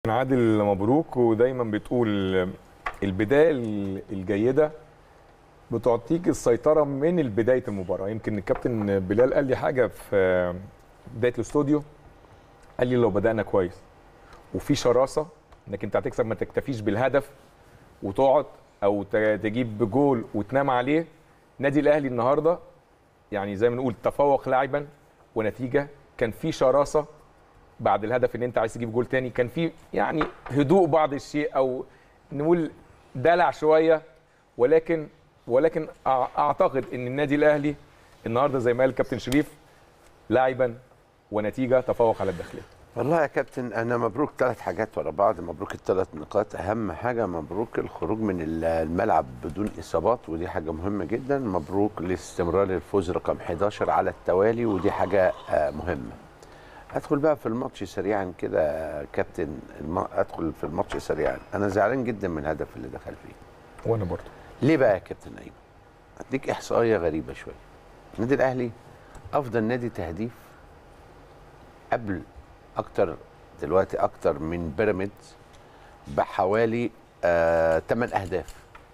عادل مبروك، ودايما بتقول البدايه الجيده بتعطيك السيطره من بدايه المباراه. يمكن الكابتن بلال قال لي حاجه في بدايه الاستوديو، قال لي لو بدانا كويس وفي شراسه انك انت هتكسب، ما تكتفيش بالهدف وتقعد او تجيب جول وتنام عليه. نادي الاهلي النهارده يعني زي ما نقول تفوق لاعبا ونتيجه، كان في شراسه بعد الهدف ان انت عايز تجيب جول تاني، كان في يعني هدوء بعض الشيء او نقول دلع شويه، ولكن اعتقد ان النادي الاهلي النهارده زي ما قال الكابتن شريف لاعبا ونتيجه تفوق على الداخليه. والله يا كابتن انا مبروك 3 حاجات ورا بعض، مبروك ال3 نقاط. اهم حاجه مبروك الخروج من الملعب بدون اصابات، ودي حاجه مهمه جدا. مبروك لاستمرار الفوز رقم 11 على التوالي، ودي حاجه مهمه. ادخل بقى في الماتش سريعا كده يا كابتن، ادخل في الماتش سريعا. انا زعلان جدا من الهدف اللي دخل فيه. وانا برضه. ليه بقى يا كابتن ايمن؟ اديك احصائيه غريبه شويه. النادي الاهلي افضل نادي تهديف قبل دلوقتي اكتر من بيراميدز بحوالي 8 اهداف.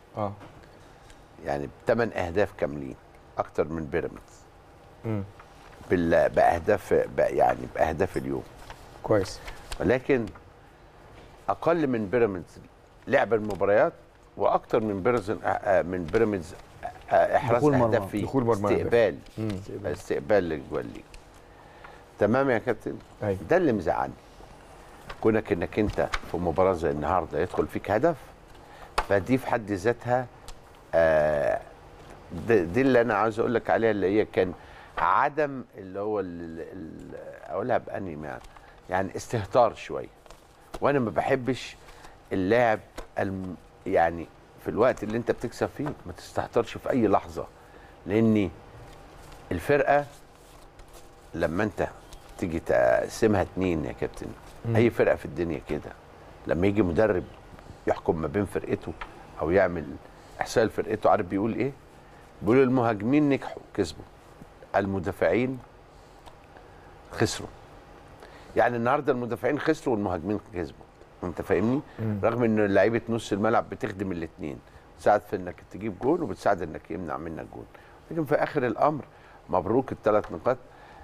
يعني 8 اهداف كاملين اكتر من بيراميدز. باهداف اليوم. كويس. ولكن اقل من بيراميدز لعب المباريات، واكتر من بيراميدز احراز اهداف فيه. دخول مرمى. استقبال للجوال ليه. تمام يا كابتن؟ أيوة. ده اللي مزعلني، كونك انك انت في مباراه زي النهارده يدخل فيك هدف، فدي في حد ذاتها دي اللي انا عاوز اقول لك عليها، اللي هي كان عدم اللي هو اقولها باني يعني استهتار شويه. وانا ما بحبش اللاعب يعني في الوقت اللي انت بتكسب فيه ما تستهترش في اي لحظه، لان الفرقه لما انت تيجي تقسمها 2 يا كابتن، اي فرقه في الدنيا كده لما يجي مدرب يحكم ما بين فرقته او يعمل احصاء لفرقته، عارف بيقول ايه؟ بيقول المهاجمين نجحوا كسبوا، المدافعين خسروا. يعني النهارده المدافعين خسروا والمهاجمين كسبوا، انت فاهمني؟ رغم ان لعيبه نص الملعب بتخدم الاثنين، بتساعد في انك تجيب جول وبتساعد انك يمنع منك جول. لكن في اخر الامر مبروك ال3 نقاط.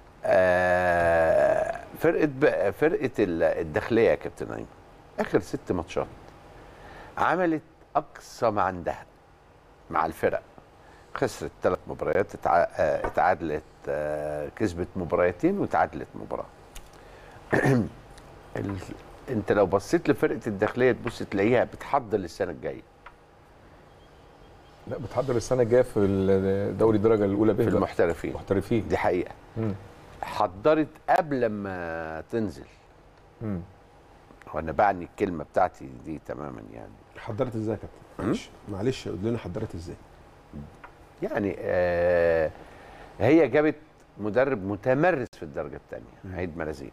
فرقه الداخليه يا كابتن ايمن اخر 6 ماتشات عملت اقصى ما عندها مع الفرق. خسرت 3 مباريات، اتعادلت، كسبت مباراتين وتعادلت مباراه. انت لو بصيت لفرقه الداخليه تبص تلاقيها بتحضر للسنه الجايه. لا، بتحضر السنه الجايه في الدوري الدرجه الاولى في المحترفين. دي حقيقه. حضرت قبل ما تنزل. وانا بعني الكلمه بتاعتي دي تماما. يعني حضرت ازاي يا كابتن؟ معلش قول لنا حضرت ازاي؟ يعني هي جابت مدرب متمرس في الدرجه الثانيه، عيد مرازين،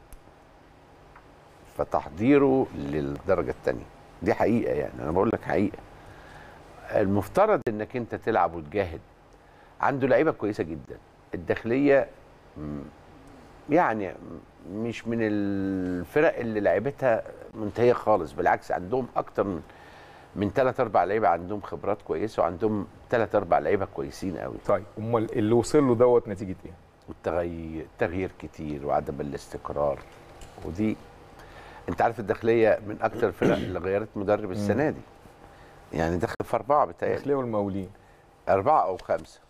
فتحضيره للدرجه الثانيه دي حقيقه. يعني انا بقول لك حقيقه. المفترض انك انت تلعب وتجاهد. عنده لعيبه كويسه جدا. الداخليه يعني مش من الفرق اللي لعبتها منتهيه خالص، بالعكس عندهم اكتر من 3 4 لعيبه عندهم خبرات كويسه، وعندهم 3 4 لعيبه كويسين قوي. طيب امال اللي وصل له دوت نتيجه ايه؟ والتغيير كتير وعدم الاستقرار. ودي انت عارف الداخليه من اكتر الفرق اللي غيرت مدرب السنه دي. يعني دخل في 4 بتهيألي. الداخليه والمقاولين 4 أو 5.